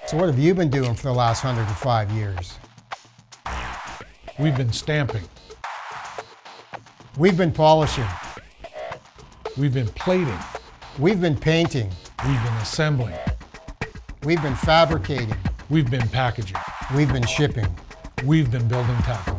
So what have you been doing for the last 105 years? We've been stamping. We've been polishing. We've been plating. We've been painting. We've been assembling. We've been fabricating. We've been packaging. We've been shipping. We've been building tackle.